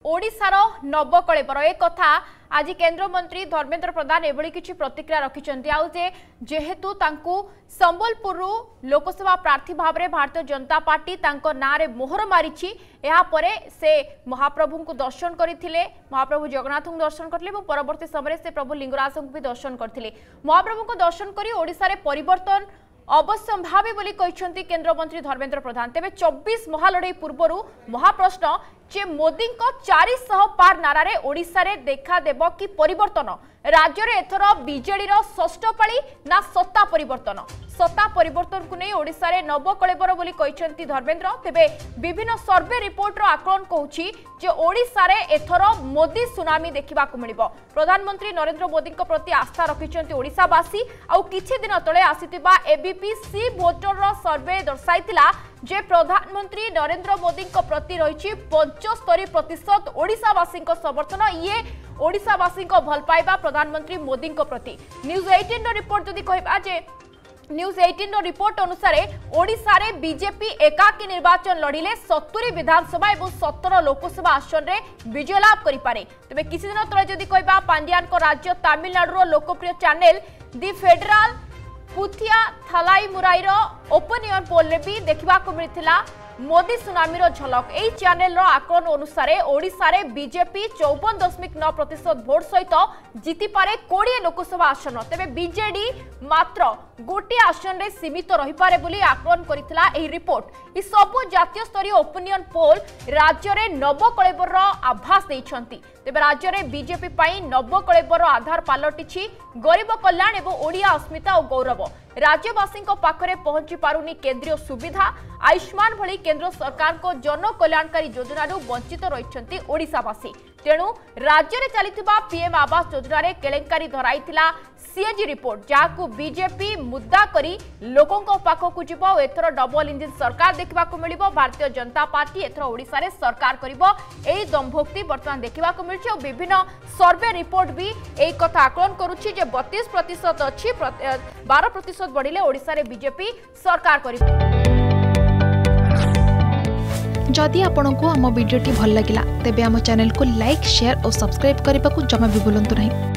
ओडिशार नवकलेबर एक कथा आज केंद्र मंत्री धर्मेंद्र प्रधान एभली किछि प्रतिक्रिया रखिछन्ती आउ जे जेहेतु तांकु संबलपुर लोकसभा प्रार्थी भाव में भारतीय जनता पार्टी तांको नारे मोहर मारिछि एहा परे से महाप्रभु को दर्शन करथिले महाप्रभु जगन्नाथ को दर्शन करथिले और परवर्ती समय से प्रभु लिंगराज को भी दर्शन करथिले महाप्रभु को दर्शन करी ओडिसा रे परिवर्तन अवश्यंभावी बोली कहते केंद्र मंत्री धर्मेंद्र प्रधान तेज 24 महालड़ई पूर्वर महाप्रश्न जे मोदी 400 पार नारे ओडिशा रे देखा देव कि परिवर्तन राज्य रे एथर बीजेडी षष्ठ पाली ना सत्ता परिवर्तन को नहीं ओडिशा रे नवकलेबर बोली कहते धर्मेंद्र तेबे विभिन्न सर्वे रिपोर्ट रो आकलन कहूछि जे ओडिशा रे एथर मोदी सुनामी देखा मिलिबो प्रधानमंत्री नरेंद्र मोदी प्रति आस्था रखिछन्ति ओडिशावासी आउ किछि दिन तळे आसीतिबा एबीपी सी वोटर रो सर्वे दर्शाइतिला जे प्रधानमंत्री नरेंद्र मोदी प्रति रही 75% ओडिशावासी समर्थन ये ओडिशावासी भल पाइबा प्रधानमंत्री मोदी प्रति न्यूज 18 रिपोर्ट जदि कहबा जे न्यूज 18 रिपोर्ट अनुसार ओडिशा रे बीजेपी एकाकी निर्वाचन लड़िले 70 विधानसभा और 17 लोकसभा आसन रे विजय लाभ करि पारे तबे किछि दिन तळे जदि कहबा पांड्यान को राज्य तमिलनाडु रो लोकप्रिय channel the federal Puthiya Thalaimurai opinion poll रे भी देखा मिलता मोदी सुनामी झलक यही चैनल आकलन अनुसार ओडिशा रे बीजेपी 54.9% भोट सहित जीति पारे 20 लोकसभा आसन तेबे बीजेडी मात्र गोटे आसन रे सीमित रही पारे बोली आकलन करितला एही रिपोर्ट इ सबु जातीय स्तरीय ओपिनियन पोल राज्य रे नवकलेबर आभास देइछंती तेबे राज्य रे बीजेपी पई नवकलेबर आधार पालटिछि गरीब कल्याण एवं ओडिया अस्मिता और गौरव राज्यवासी पाखरे पहुंची पारुनी केंद्रीय सुविधा आयुष्मान भली केंद्र सरकार को जन कल्याणकारी योजना वंचित रही ओडिशावासी तेणु राज्य में चलता पीएम आवास योजना रे केलेंकारी धराइथिला सीएजी रिपोर्ट जहां बीजेपी मुद्दा करी लोकों पाखक जीव एथर डबल इंजिन सरकार देखा मिलिबो भारतीय जनता पार्टी एथर ओडिशा रे सरकार करिबो एही दंभोक्ति वर्तमान देखा मिलछि और विभिन्न सर्वे रिपोर्ट भी एही कथा आकलन करूछि जे 32% अछि 12% बढ़िले ओडिशा रे बीजेपी सरकार करिबो। जदि आपंक आम भिडी भल लगा तेब आम चैनल को लाइक शेयर और सब्सक्राइब करने को जमा भी भूलु नहीं।